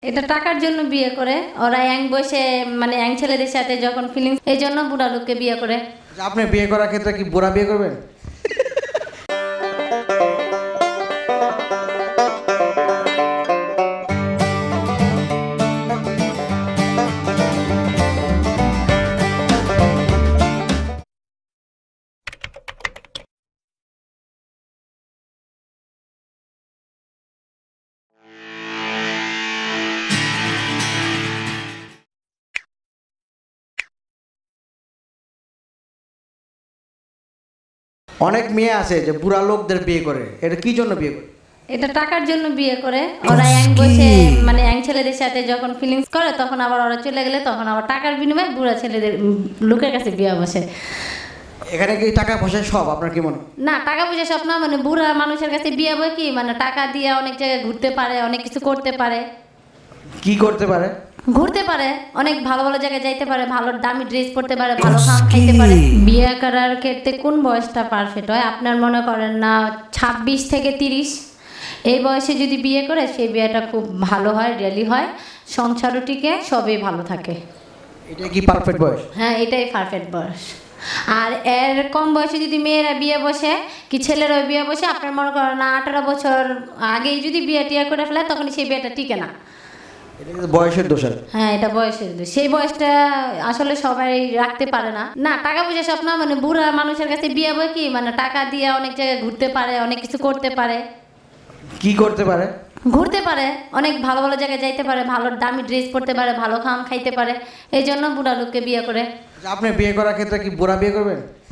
এটা টাকার জন্য বিয়ে করে ওরা ইয়াং বয়সে মানে ইয়াং ছেলেদের সাথে যখন ফিলিংস এই জন্য বুড়া লোককে বিয়ে করে। আপনি বিয়ে করার ক্ষেত্রে কি বুড়া বিয়ে করবেন? অনেক মেয়ে আছে যে বুড়া লোকদের বিয়ে করে, এটা কি জন্য বিয়ে করে? এটা টাকার জন্য বিয়ে করে ওরা ইয়াং বয়সে মানে ইয়াং ছেলেদের সাথে যখন ফিলিংস করে তখন আবার ওরা চলে গেলে তখন আবার টাকার বিনিময়ে বুড়া ছেলেদের লোকের কাছে বিয়ে বসে। এখানে কি টাকা পয়সা সব? আপনার কি মনে? না, টাকা পয়সা সব না, মানে বুড়া মানুষের কাছে বিয়ে বয় কি মানে টাকা দিয়ে অনেক জায়গায় ঘুরতে পারে, অনেক কিছু করতে পারে। কি করতে পারে? ঘুরতে পারে, অনেক ভালো ভালো জায়গায় যাইতে পারে, ভালো দামি ড্রেস পরতে পারে, ভালো খাম খাইতে পারে। বিয়ে করার ক্ষেত্রে কোন বয়সটা পারফেক্ট হয়? আপনার মনে করেন না 26 থেকে 30 এই বয়সে যদি বিয়ে করে সেই বিয়েটা খুব ভালো হয়, রিয়েলি হয়, সংসারও টিকে, সবই ভালো থাকে। এটা কি পারফেক্ট বয়স? হ্যাঁ, এটাই পারফেক্ট বয়স। আর এর কম বয়সে যদি মেয়েরা বিয়ে বসে কি ছেলেরা বিয়ে বসে, আপনার মনে করেন না 18 বছর আগেই যদি বিয়ে টিয়া করে ফেলে তখন সেই বিয়েটা টিকে না। এটা কিন্তু বয়সের দোষ। হ্যাঁ, এটা বয়সের দোষ। সেই বয়সটা আসলে সবাই রাখতে পারে না। না, টাকা পয়সা সব না, মানে বুড়া মানুষের কাছে বিয়ে বয় কি মানে টাকা দিয়ে অনেক জায়গায় ঘুরতে পারে, অনেক কিছু করতে পারে। কি করতে পারে? ঘুরতে পারে, অনেক ভালো ভালো জায়গায় যাইতে পারে, ভালো দামি ড্রেস পরতে পারে, ভালো খাম খাইতে পারে, এই জন্য বুড়া লোককে বিয়ে করে। আপনি বিয়ে করার ক্ষেত্রে কি বুড়া বিয়ে করবেন?